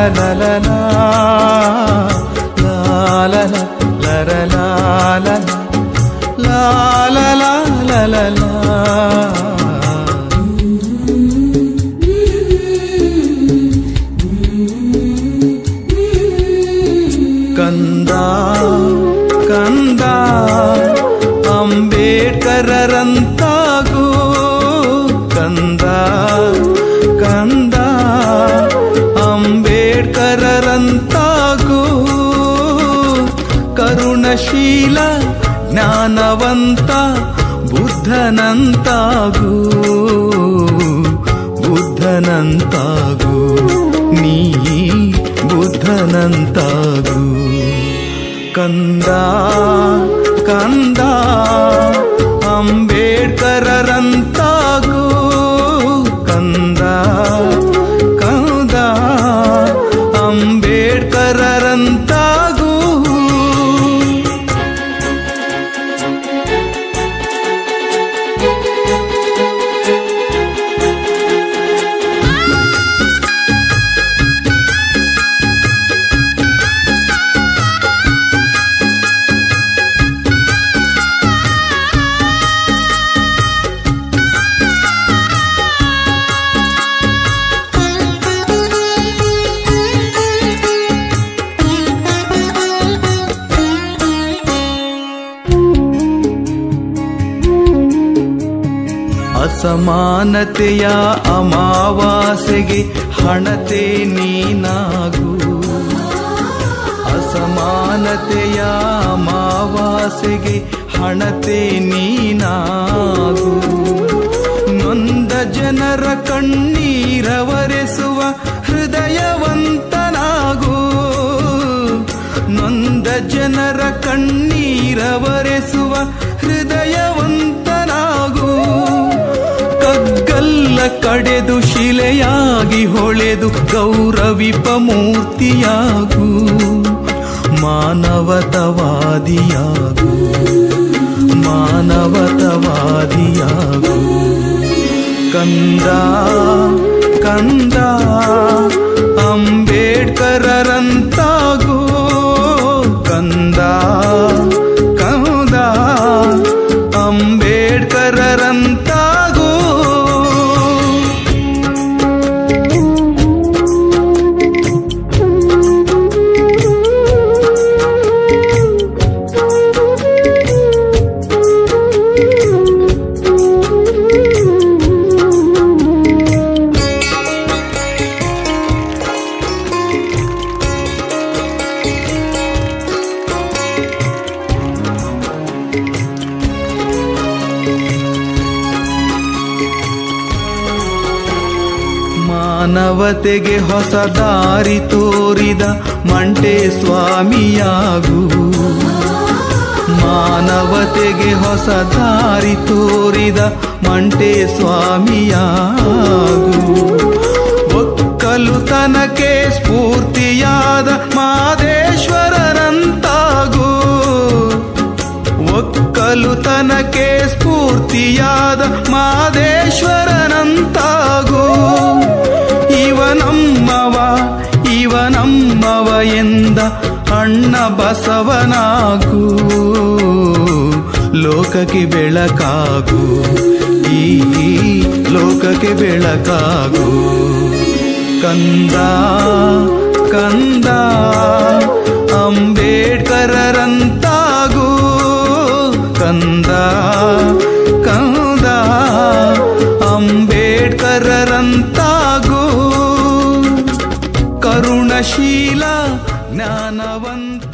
ಕಂದ ಕಂದ ಅಂಬೇಡ್ಕರರಂತಾಗು ಕಂದ ಕಂದ ಅಂಬೇಡ್ಕರರಂತಾಗು ಕರುಣಶೀಲ ಜ್ಞಾನವಂತ ಬುದ್ಧನಂತಾಗು ಬುದ್ಧನಂತಾಗು ನೀ ಬುದ್ಧನಂತಾಗು ಕಂದ ಕಂದ ಅಂಬೇಡ್ಕರರಂತಾಗು ಕಂದ ಕಂದ ಅಂಬೇಡ್ಕರರಂತಾಗು ಅಸಮಾನತೆಯ ಅಮಾವಾಸ್ಯೆಗೆ ಹಣತೆ ನೀನಾಗು ಅಸಮಾನತೆಯ ಅಮಾವಾಸ್ಯೆಗೆ ಹಣತೆ ನೀನಾಗು ನೊಂದ ಜನರ ಕಣ್ಣೀರವರೆಸುವ ಹೃದಯವಂತನಾಗು ನೊಂದ ಜನರ ಕಣ್ಣೀರವರೆಸುವ ಹೃದಯವಂತನಾಗು ಕಗ್ಗಲ್ಲ ಕಡೆದು ಶಿಲೆಯಾಗಿ ಹೊಳೆದು ಗೌರವಿಪ ಮೂರ್ತಿಯಾಗು ಮಾನವತವಾದಿಯಾಗು ಮಾನವತವಾದಿಯಾಗು ಕಂದ ಕಂದ ಅಂಬೇಡ್ಕರರಂತಾಗು ಕಂದ ಕಂದ ಅಂಬೇಡ್ಕರರಂತಾಗು ಮಾನವತೆಗೆ ಹೊಸ ದಾರಿ ತೋರಿದ ಮಂಟೆ ಸ್ವಾಮಿಯಾಗು ಮಾನವತೆಗೆ ಹೊಸ ದಾರಿ ತೋರಿದ ಮಂಟೆ ಸ್ವಾಮಿಯಾಗು ಒಕ್ಕಲುತನಕ್ಕೆ ಸ್ಫೂರ್ತಿಯಾದ ಮಾದೇಶ್ವರನಂತಾಗು ಒಕ್ಕಲುತನಕ್ಕೆ ಸ್ಫೂರ್ತಿಯಾದ ಮಾದೇಶ್ವರನಂತಾಗು ಇವನಮ್ಮವ ಎಂದ ಅಣ್ಣ ಬಸವನಾಗು ಲೋಕಕ್ಕೆ ಬೆಳಕಾಗು ಈ ಲೋಕಕ್ಕೆ ಬೆಳಕಾಗು ಕಂದ ಕಂದ ಅಂಬೇಡ್ಕರರಂತಾಗು ಕಂದ ಕಂದ ಅಂಬೇಡ್ಕರರಂತಾಗು ಕರುಣಶೀಲ ಜ್ಞಾನವಂತ